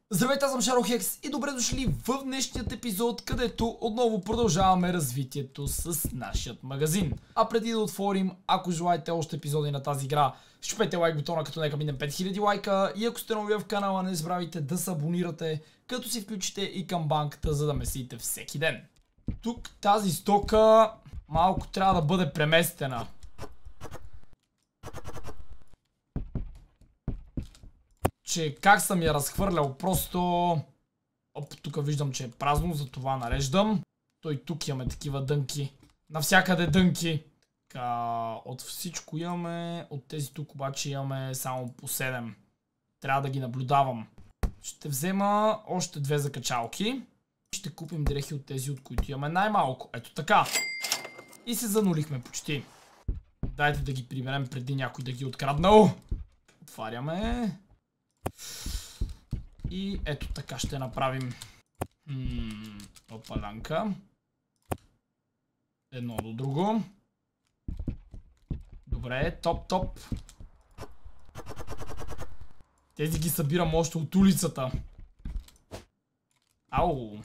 Здравейте, аз съм Шаро-Хекс и добре дошли в днешният епизод, където отново продължаваме развитието с нашият магазин. А преди да отворим, ако желаете още епизоди на тази игра, щупете лайк бутона, като нека минем 5000 лайка, и ако сте нови в канала, не забравяйте да се абонирате, като си включите и камбанката, за да месите всеки ден. Тук тази стока малко трябва да бъде преместена. Че как съм я разхвърлял, просто... Оп, тук виждам, че е празно, затова нареждам. Той тук имаме такива дънки. Навсякъде дънки. От всичко имаме, от тези тук обаче имаме само по 7. Трябва да ги наблюдавам. Ще взема още 2 закачалки. Ще купим дрехи от тези, от които имаме най-малко. Ето така. И се занулихме почти. Дайте да ги приберем преди някой да ги откраднал. Отваряме. И ето така ще направим опалянка. Едно до друго. Добре, топ. Тези ги събирам още от улицата. Ау.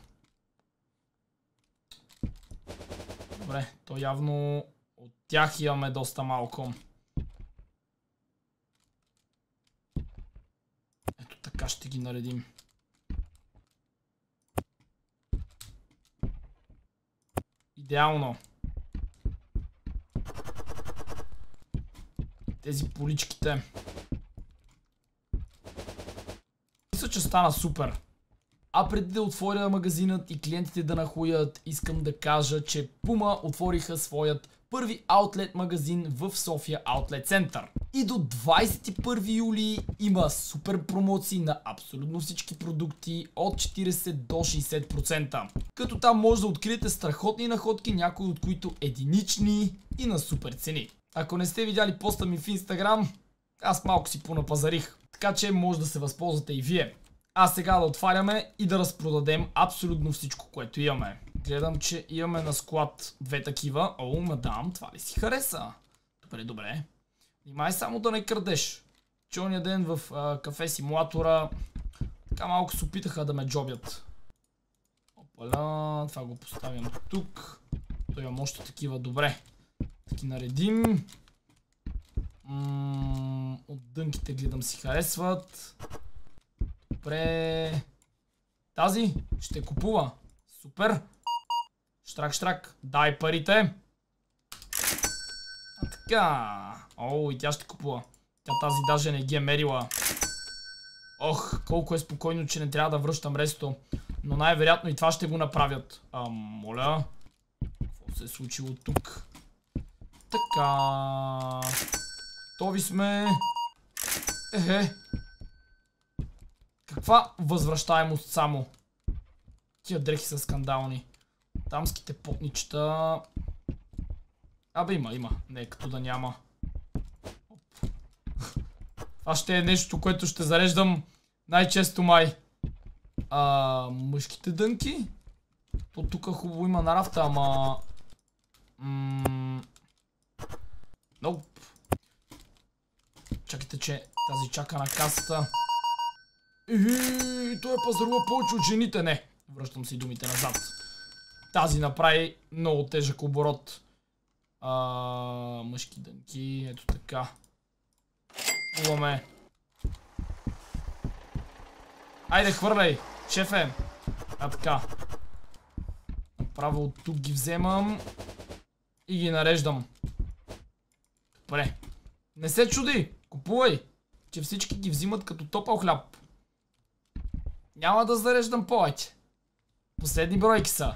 Добре, то явно от тях имаме доста малко. Така ще ги наредим. Идеално. Тези поличките. Мисля, че стана супер. А преди да отворя магазинът и клиентите да нахуят, искам да кажа, че Puma отвориха своят първи аутлет магазин в София Аутлет Център. И до 21 юли има супер промоции на абсолютно всички продукти от 40 до 60%. Като там може да откриете страхотни находки, някои от които единични и на супер цени. Ако не сте видяли поста ми в Инстаграм, аз малко си понапазарих. Така че може да се възползвате и вие. А сега да отваряме и да разпродадем абсолютно всичко, което имаме. Гледам, че имаме на склад 2 такива. О, мадам, това ли си хареса? Добре. Внимай само да не крадеш. Че ония ден в кафе симулатора така малко се опитаха да ме джобят. Опаля, това го поставям тук. Той имам още такива, добре. Таки наредим. От дънките гледам си харесват. Добре. Тази ще купува. Супер. Штрак. Дай парите. А така. О, и тя ще купува. Тя тази даже не ги е мерила. Ох, колко е спокойно, че не трябва да връщам ресто. Но най-вероятно и това ще го направят. Моля. Какво се е случило тук? Така. Готови сме. Каква възвръщаемост само? Тия дрехи са скандални. Дамските потничета. Абе има. Не, като да няма. Това ще е нещо, което ще зареждам най-често май. Мъжките дънки? То тук хубаво има на рафта, ама... Ноп. Чакайте, че тази чака на касата. Той е пазарува повече от жените. Не, връщам си думите назад. Тази направи много тежък оборот. Мъжки дънки, ето така. Купуваме. Айде, хвърляй, шефе. Така. Направо от тук ги вземам и ги нареждам. Добре. Не се чуди, купувай, че всички ги взимат като топъл хляб. Няма да зареждам повече. Последни бройки са.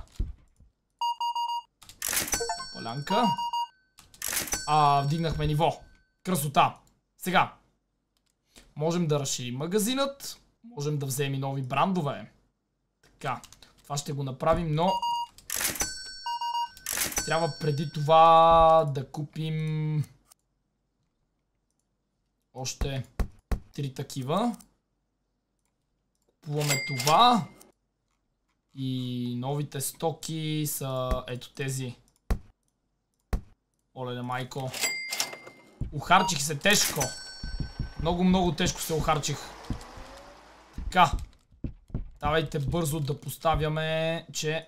Полянка. Вдигнахме ниво. Красота. Сега. Можем да разширим магазинът. Можем да вземем и нови брандове. Така. Това ще го направим, но... Трябва преди това да купим... Още 3 такива. Купуваме това. И новите стоки са ето тези. Оле, майко. Ухарчих се тежко. Много тежко се ухарчих. Така. Давайте бързо да поставяме, че...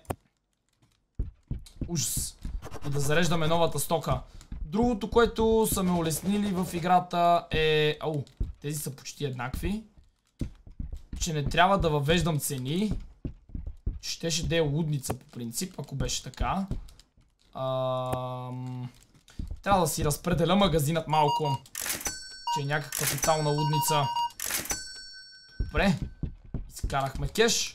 Ужас. И да зареждаме новата стока. Другото, което са ме улеснили в играта е... Ау, тези са почти еднакви. Че не трябва да въвеждам цени. Щеше да е лудница по принцип, ако беше така. Трябва да си разпределя магазинът малко. Че е някаква тотална лудница. Добре. Изкарахме кеш.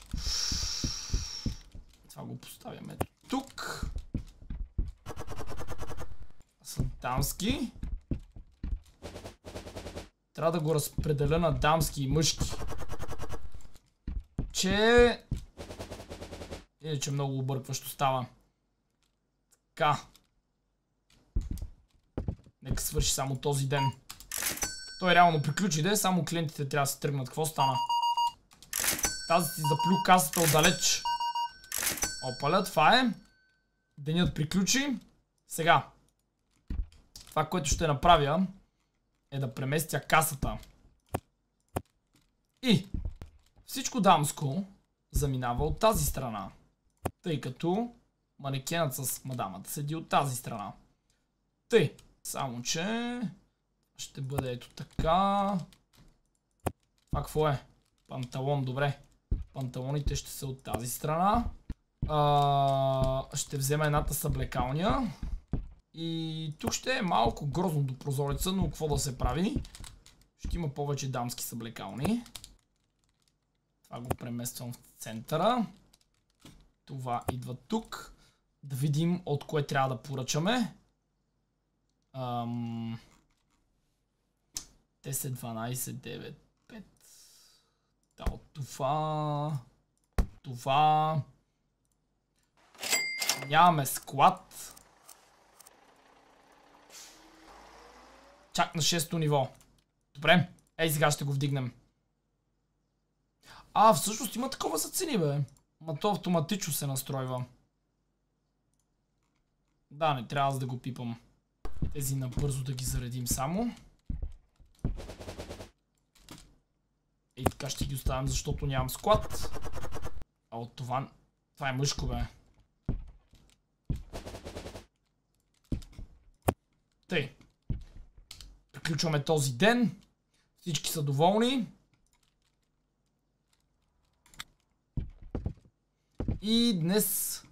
Това го поставяме тук. Са дамски. Трябва да го разпределя на дамски и мъжки. Че... Иначе много объркващо става. Така. Нека свърши само този ден. Той реално приключи, де, само клиентите трябва да се тръгнат. Какво стана? Тази си заплю касата отдалеч. Опаля, това е. Денят приключи. Сега. Това, което ще направя, е да преместя касата. И всичко дамско заминава от тази страна. Тъй като манекенът с мадамата седи от тази страна. Тъй. Само че... Ще бъде ето така. Това какво е? Панталон, добре. Панталоните ще са от тази страна. Ще взема едната съблекалня. И тук ще е малко грозно до прозореца, но какво да се прави? Ще има повече дамски съблекални. Това го премествам в центъра. Това идва тук. Да видим от кое трябва да поръчаме. 10, 12, 9, 5. Да, от това. Това. Нямаме склад. Чак на 6-то ниво. Добре. Ей, сега ще го вдигнем. Всъщност има такова за цени, бе. Ма то автоматично се настройва. Да, не трябва да го пипам. Тези набързо да ги заредим само. И така ще ги оставям, защото нямам склад. А от това... Това е мъжко, бе. Тъй. Приключваме този ден. Всички са доволни. И днес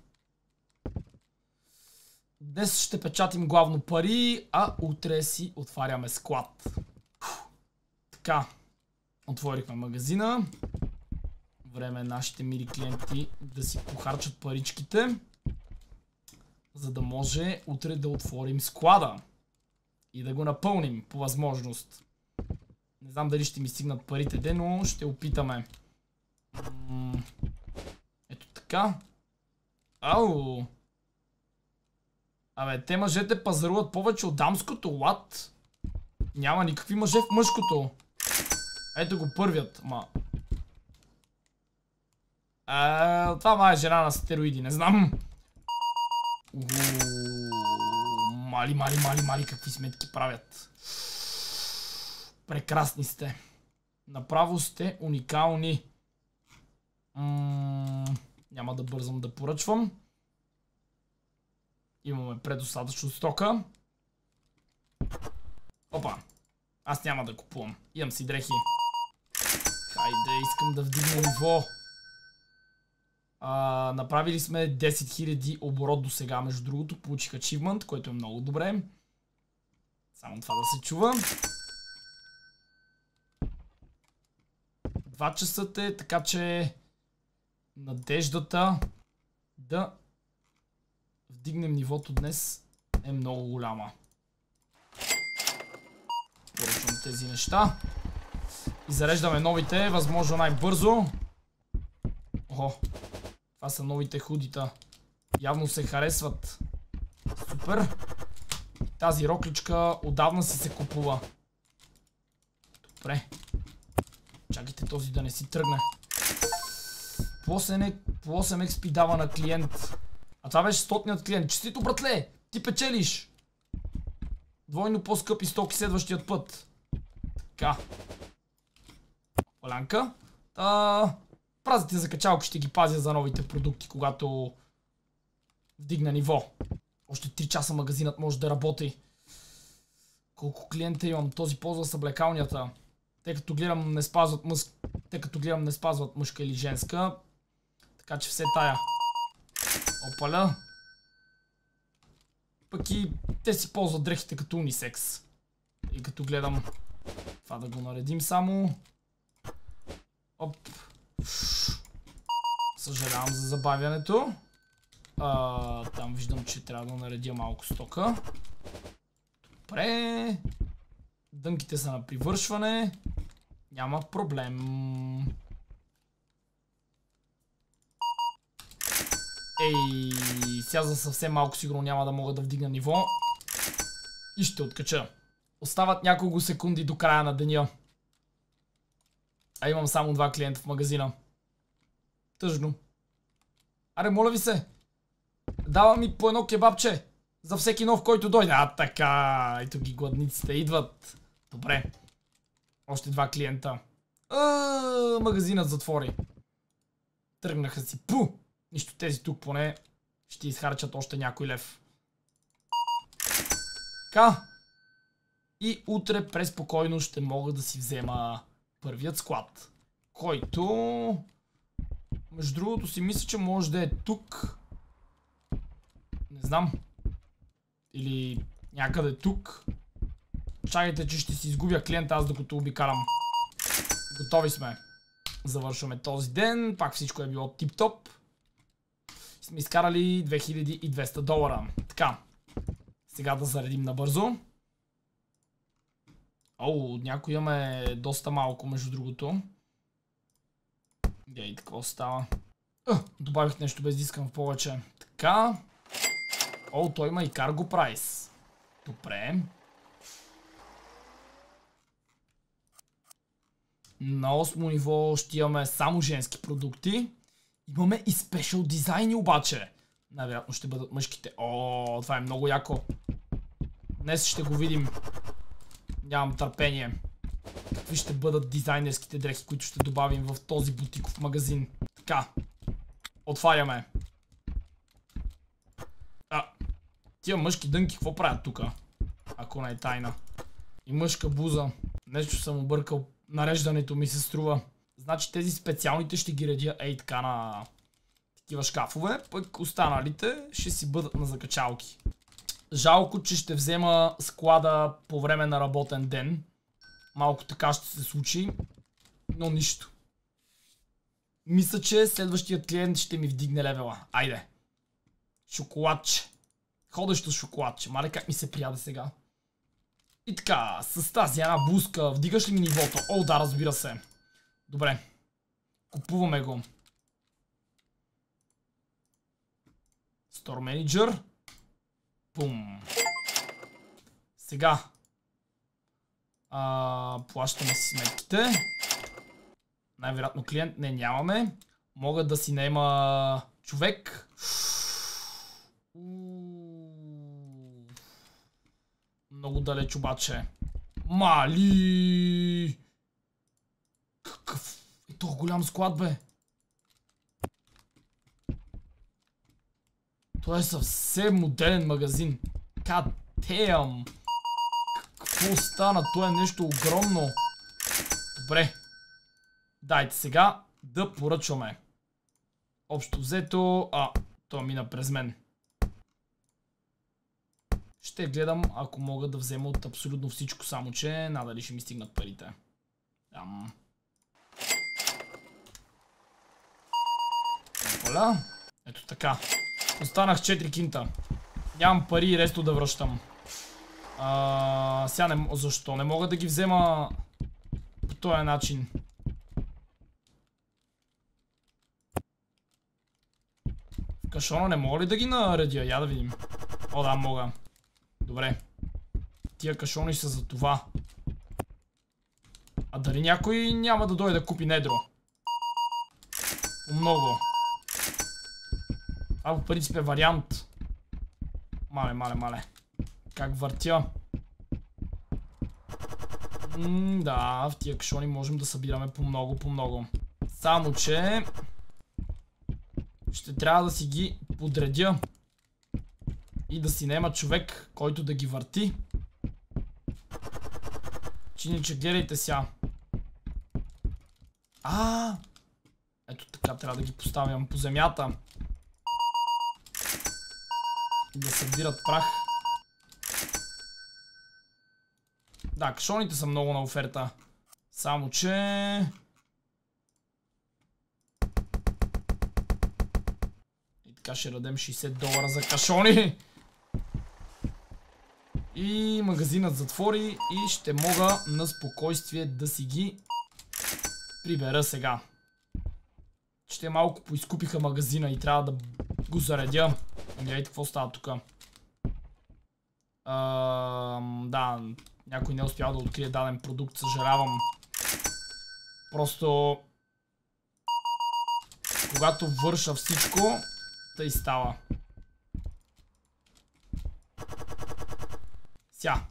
ще печатим главно пари, а утре си отваряме склад. Така. Отворихме магазина. Време е нашите мили клиенти да си похарчат паричките, за да може утре да отворим склада. И да го напълним по възможност. Не знам дали ще ми стигнат парите, но ще опитаме. Ето така. Ау! Абе, те мъжете пазаруват повече от дамското, what? Няма никакви мъже в мъжкото. Ето го първият, ма. Това май е жена на стероиди, не знам. Мали, какви сметки правят. Прекрасни сте. Направо сте уникални. Няма да бързам да поръчвам. Имаме предостатъчно стока. Опа. Аз няма да купувам. Имам си дрехи. Хайде, искам да вдигна ниво. Направили сме 10 000 оборот до сега, между другото. Получих ачивмент, което е много добре. Само това да се чува. 2 часа е, така че надеждата да вдигнем нивото днес е много голяма. Поръчвам тези неща. И зареждаме новите, възможно най-бързо. Охо. Това са новите худита. Явно се харесват. Супер. Тази рокличка отдавна си се купува. Добре. Чакайте този да не си тръгне. По 8 XP дава на клиент. А това беше 100-ният клиент. Честито, братле! Ти печелиш! Двойно по-скъпи стоки следващият път. Така. Полянка. Празните закачалки ще ги пазя за новите продукти, когато вдигна ниво. Още 3 часа магазинът може да работи. Колко клиента имам? Този ползва съблекалнята. Тъй като гледам не спазват мъжка или женска. Така че все тая. Опаля. Пък и те си ползват дрехите като унисекс. И като гледам това да го наредим само. Оп. Съжалявам за забавянето. Там виждам, че трябва да наредя малко стока. Добре. Дънките са на привършване. Няма проблем. Ей, сега за съвсем малко сигурно няма да мога да вдигна ниво. И ще откача. Остават няколко секунди до края на деня. А имам само 2 клиента в магазина. Тъжно. Аре, моля ви се. Дава ми по едно кебабче. За всеки нов, който дойде. Така. Ето ги гладниците идват. Добре. Още 2 клиента. Магазинът затвори. Тръгнаха си. Пу! Нищо, тези тук поне ще изхарчат още някой лев. Така. И утре преспокойно ще мога да си взема първият склад. Който... Между другото си мисля, че може да е тук. Не знам. Или някъде тук. Чакайте, че ще си изгубя клиента аз докато обикарам. Готови сме. Завършваме този ден. Пак всичко е било тип-топ. Сме изкарали $2200. Така. Сега да заредим набързо. Някой имаме доста малко, между другото. Гей, какво става? Добавих нещо без да искам в повече. Така. Той има и карго прайс. Добре. На 8 ниво ще имаме само женски продукти. Имаме и спешъл дизайни обаче. Най-вероятно ще бъдат мъжките. Това е много яко. Днес ще го видим. Нямам търпение. Какви ще бъдат дизайнерските дрехи, които ще добавим в този бутиков магазин. Така. Отваряме. Тия мъжки дънки какво правят тука? Ако не е тайна. И мъжка буза. Нещо съм объркал. Нареждането ми се струва. Значи тези специалните ще ги редя така на такива шкафове. Пък останалите ще си бъдат на закачалки. Жалко, че ще взема склада по време на работен ден. Малко така ще се случи. Но нищо. Мисля, че следващият клиент ще ми вдигне левела. Айде. Шоколадче. Ходещо шоколадче. Мале как ми се прияде сега. И така, с тази една блузка вдигаш ли ми нивото? Да, разбира се. Добре. Купуваме го. Store Manager. Пум. Сега. Плащаме си сметките. Най-вероятно клиент не нямаме. Мога да си наема човек. Много далеч обаче. Мали! Какъв е този голям склад, бе? Това е съвсем модерен магазин. God damn! Какво стана? Това е нещо огромно. Добре. Дайте сега да поръчваме. Общо взето... той мина през мен. Ще гледам, ако мога да взема от абсолютно всичко, само че надали ще ми стигнат парите. Ето така. Останах 4 кинта. Нямам пари и ресто да връщам. Сега защо? Не мога да ги взема по този начин. В кашона не мога ли да ги наредя? Я да видим. Да, мога. Добре. Тия кашони са за това. Дали някой няма да дойде да купи недро? Много. В принцип е вариант. Мале. Как въртя? Да, в тия кашони можем да събираме по много. Само че ще трябва да си ги подредя и да си наема човек, който да ги върти. Чиниче, гледайте сега. Ето така трябва да ги поставям по земята. И да събират прах. Да, кашоните са много на оферта. Само че... И така ще дадем $60 за кашони. И магазинът затвори и ще мога на спокойствие да си ги прибера сега. Ще малко поизкупиха магазина и трябва да го заредя. Гледайте какво става тук. Да, някой не е успял да открие даден продукт, съжалявам. Просто когато върша всичко, тъй става. Ся.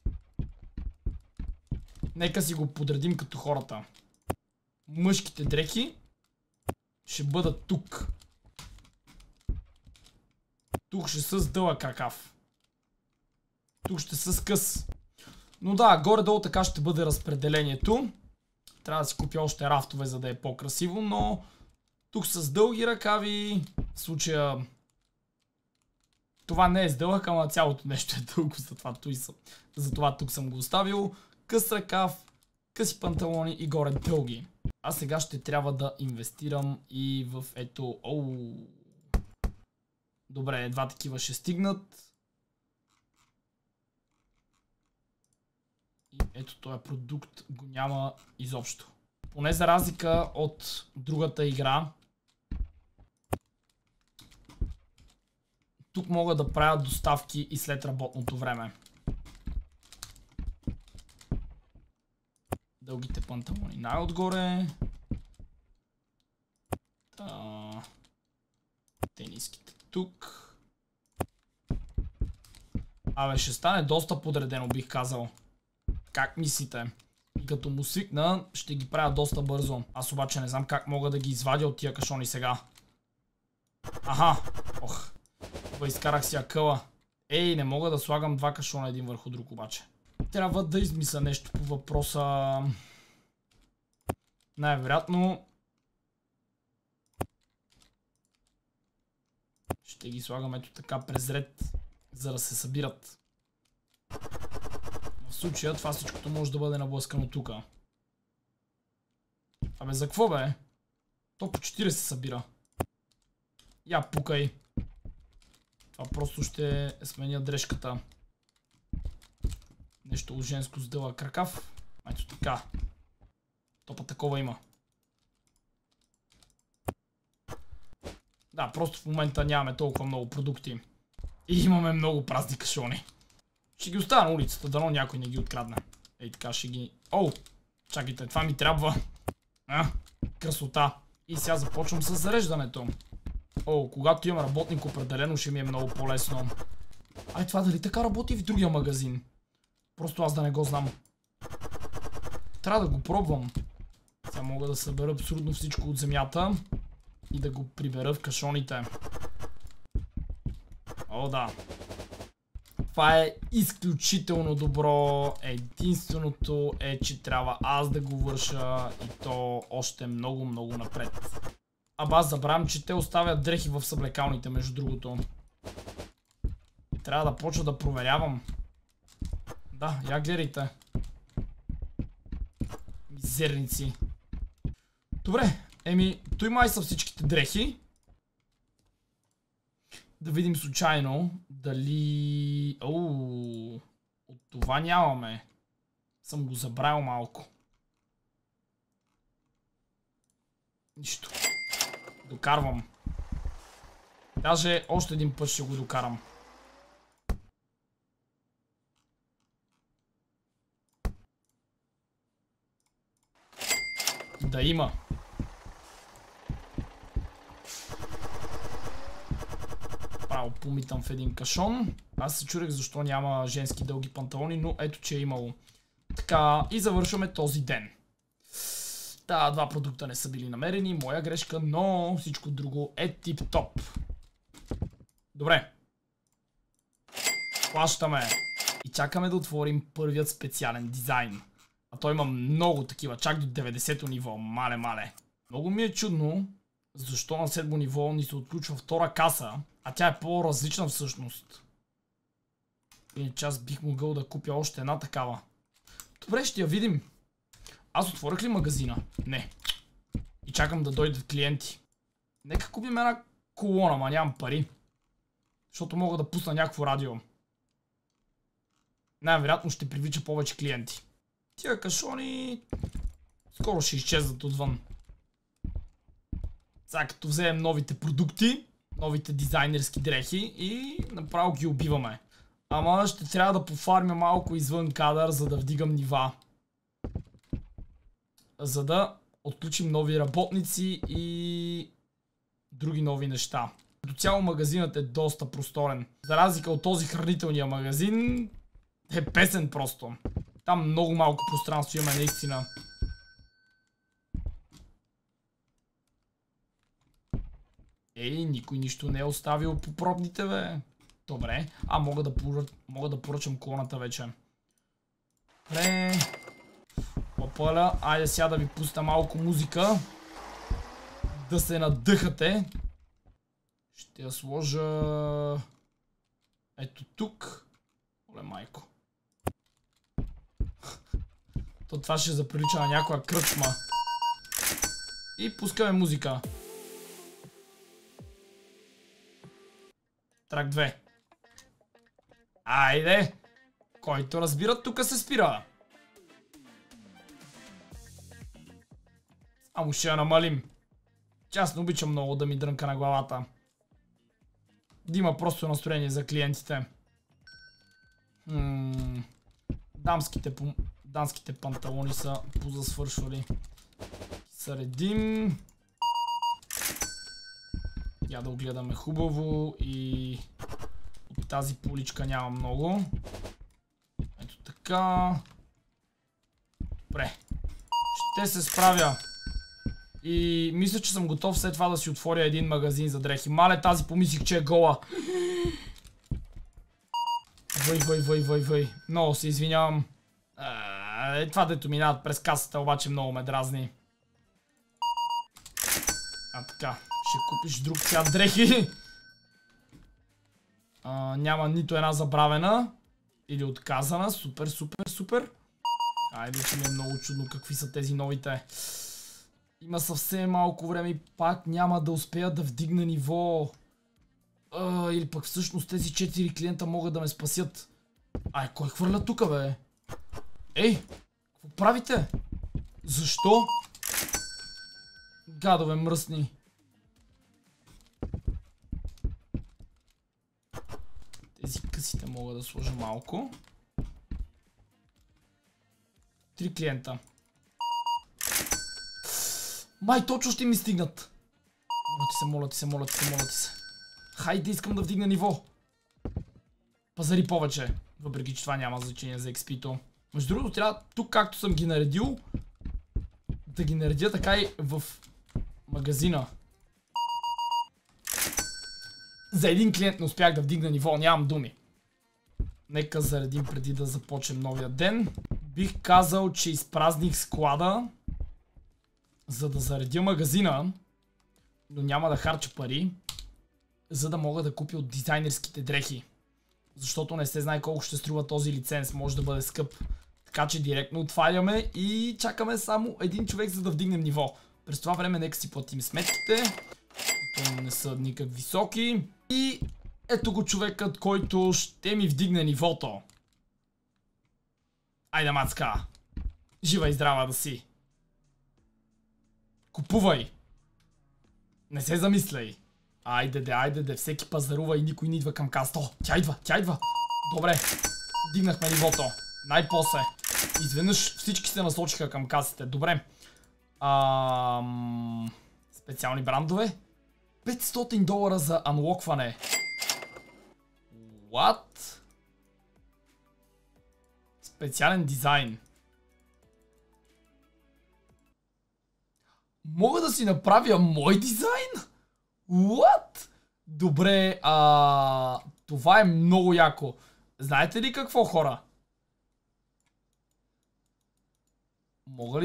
Нека си го подредим като хората. Мъжките дрехи ще бъдат тук. Тук ще са с дълъг ръкав. Тук ще са с къс. Но да, горе-долу така ще бъде разпределението. Трябва да си купя още рафтове, за да е по-красиво, но тук с дълги ръкави, в случая това не е с дълъг, ама цялото нещо е дълго, затова тук съм го оставил. Къс ръкав, къси панталони и горе дълги. А сега ще трябва да инвестирам и в ето... Добре, два такива ще стигнат. И ето този продукт го няма изобщо. Поне за разлика от другата игра. Тук мога да правя доставки и след работното време. Дългите панталони най-отгоре. Тениските тук. Абе, ще стане доста подредено, бих казал. Как мислите? И като му свикна, ще ги правя доста бързо. Аз обаче не знам как мога да ги извадя от тия кашони сега. Аха! Ох! Изкарах си акъла. Ей, не мога да слагам два кашона един върху друг обаче. Трябва да измисля нещо по въпроса. Най-вероятно ще ги слагам ето така през ред, за да се събират. В случая това всичкото може да бъде наблъскано тук. Абе за какво бе? То по 40 се събира. Я пукай. Това просто ще сменя дрежката. Нещо женско с дълъг ръкав. Ето така. Топа такова има. Да, просто в момента нямаме толкова много продукти. И имаме много празни кашони. Ще ги оставя на улицата, дано някой не ги открадне. Ей така ще ги... Чакайте, това ми трябва. Красота. И сега започвам с зареждането. Когато имам работник, определено ще ми е много по-лесно. Това дали така работи в другия магазин? Просто аз да не го знам. Трябва да го пробвам. Сега мога да събера абсолютно всичко от земята и да го прибера в кашоните. Да. Това е изключително добро. Единственото е, че трябва аз да го върша и то още много напред. Аз забравям, че те оставят дрехи в съблекалните, между другото. Трябва да почна да проверявам. Да, я гледайте. Мизерници. Добре, той май са всичките дрехи. Да видим случайно дали... От това нямаме. Съм го забравил малко. Нищо. Докарвам. Даже още един път ще го докарам. Да има. Право помитам в един кашон. Аз се чудех защо няма женски дълги панталони, но ето че е имало. Така, и завършваме този ден. Та, два продукта не са били намерени, моя грешка, но всичко друго е тип-топ. Добре. Плащаме. И чакаме да отворим първият специален дизайн. А той има много такива, чак до 90-то ниво. Мале. Много ми е чудно, защо на 7-то ниво ни се отключва втора каса, а тя е по-различна всъщност. Иначе аз бих могъл да купя още една такава. Добре, ще я видим. Аз отворих ли магазина? Не. И чакам да дойдат клиенти. Нека купим една колона, ма нямам пари. Защото мога да пусна някакво радио. Най-вероятно ще привлича повече клиенти. Тия кашони скоро ще изчезнат отвън. Сега като вземем новите продукти, новите дизайнерски дрехи и направо ги убиваме. Ама ще трябва да пофармя малко извън кадър, за да вдигам нива. За да отключим нови работници и други нови неща. До цяло магазинът е доста просторен. За разлика от този хранителния магазин е песен просто. Там много малко пространство имаме наистина. Ей, никой нищо не е оставил по пробните, бе. Добре. Мога да поръчам колоната вече. Добре. Опаля. Айде сега да ви пусна малко музика. Да се надъхате. Ще я сложа... ето тук. Оле, майко. То това ще заприлича на някоя кръчма. И пускаме музика. Трак 2. Айде! Който разбира, тук се спира. Само ще я намалим. Че аз не обичам много да ми дрънка на главата. Да има просто настроение за клиентите. Дамските панталони са позасвършвали. Съредим. Я да огледаме хубаво и от тази поличка няма много. Ето така. Добре. Ще се справя. И мисля, че съм готов след това да си отворя един магазин за дрехи. Мале, тази помислих, че е гола. Въй. Много се извинявам. Това дето минават през касата, обаче много ме дразни. А така, ще купиш друг цвят дрехи. Няма нито една забравена. Или отказана. Супер. Айде, че ми е много чудно какви са тези новите. Има съвсем малко време и пак няма да успея да вдигна ниво. Или пък всъщност тези 4 клиента могат да ме спасят. Ай, кой хвърля тука, бе? Ей, какво правите? Защо? Гадове мръсни. Тези късите мога да сложа малко. 3 клиента. Май, точно ще ми стигнат. Моля ти се. Хайде, искам да вдигна ниво. Пазари повече. Въпреки, че това няма значение за XP-то. Между другото, трябва тук, както съм ги наредил, да ги наредя така и в магазина. За един клиент не успях да вдигна ниво, нямам думи. Нека заредим преди да започнем новия ден. Бих казал, че изпразних склада, за да заредя магазина, но няма да харча пари, за да мога да купя от дизайнерските дрехи. Защото не се знае колко ще струва този лиценз, може да бъде скъп. Така че директно отваряме и чакаме само един човек, за да вдигнем ниво. През това време нека си платим сметките. Те не са никак високи. И ето го човекът, който ще ми вдигне нивото. Айде, мацка! Жива и здрава да си! Купувай! Не се замисляй! Айде, всеки пазарува и никой не идва към каста. О, тя идва! Добре, дигнахме нивото. Най-после. Изведнъж всички се насочиха към касите. Добре. Специални брандове. $500 за анлокване. What? Специален дизайн. Мога да си направя мой дизайн? What? Добре, това е много яко. Знаете ли какво, хора? Мога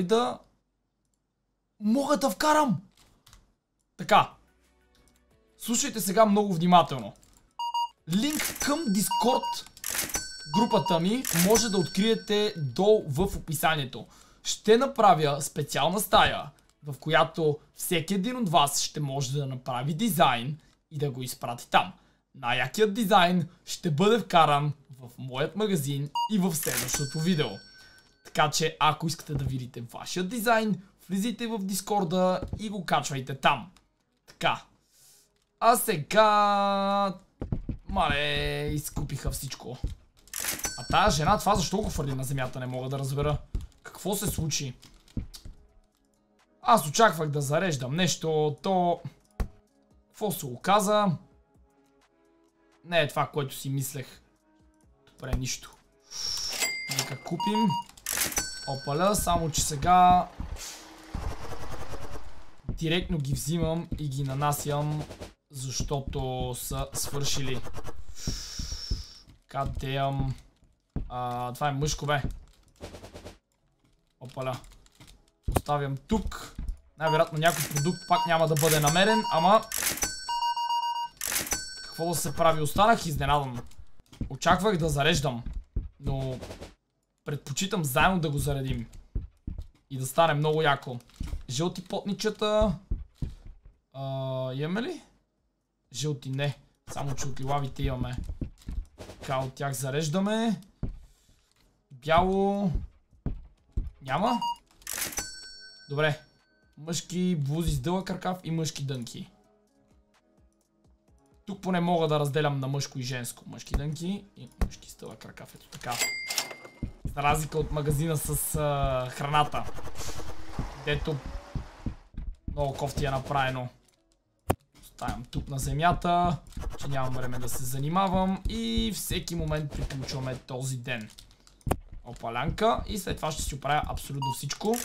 да вкарам? Така. Слушайте сега много внимателно. Линк към Discord групата ми може да откриете долу в описанието. Ще направя специална стая, в която всеки един от вас ще може да направи дизайн и да го изпрати там. Най-якият дизайн ще бъде вкаран в моят магазин и в следващото видео. Така че ако искате да видите вашия дизайн, влизайте в Дискорда и го качвайте там. Така. А сега... Мале, изкупиха всичко. А тая жена, това защо го хвърли на земята, не мога да разбера. Какво се случи? Аз очаквах да зареждам нещо, то... Какво се оказа? Не е това, което си мислех. Добре, нищо. Нека купим. Опаля, само че сега... Директно ги взимам и ги нанасям, защото са свършили. Кадеям. Това е мъжко, бе. Опаля. Поставям тук. Най-вероятно някой продукт пак няма да бъде намерен, ама... Какво да се прави? Останах изненадан. Очаквах да зареждам, но... Предпочитам заедно да го заредим. И да стане много яко. Жълти потничета. Имаме ли? Жълти не. Само че от лилавите имаме. Така, от тях зареждаме. Бяло. Няма? Добре. Мъжки блузи с дълъг ръкав и мъжки дънки. Тук поне мога да разделям на мъжко и женско. Мъжки дънки и мъжки с дълъг ръкав. Ето така. За разлика от магазина с храната. Дето много кофти е направено. Оставям тук на земята, че нямам време да се занимавам и всеки момент приключваме този ден. Опалянка и след това ще си оправя абсолютно всичко.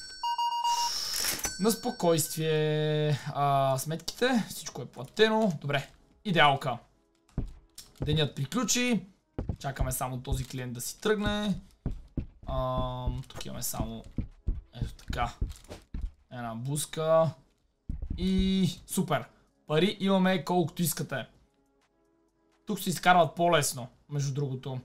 На спокойствие. Сметките, всичко е платено. Добре, идеалка. Денят приключи. Чакаме само този клиент да си тръгне. Тук имаме само ето така една буска и супер. Пари имаме колкото искате. Тук се изкарват по-лесно, между другото.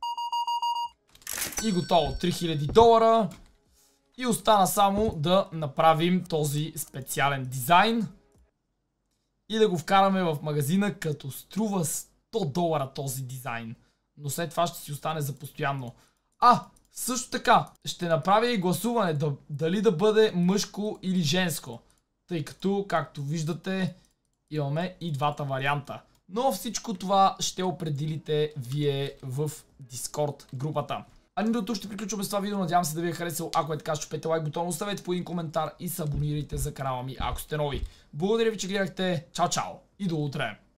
И готово, $3000. И остана само да направим този специален дизайн и да го вкараме в магазина, като струва $100 този дизайн. Но след това ще си остане за постоянно. Също така, ще направя и гласуване дали да бъде мъжко или женско. Тъй като, както виждате, имаме и двата варианта. Но всичко това ще определите вие в Discord групата. А ние до тук ще приключваме с това видео. Надявам се да ви е харесало. Ако е така, чупете лайк бутон, оставете по един коментар и се абонирайте за канала ми, ако сте нови. Благодаря ви, че гледахте. Чао, чао и до утре!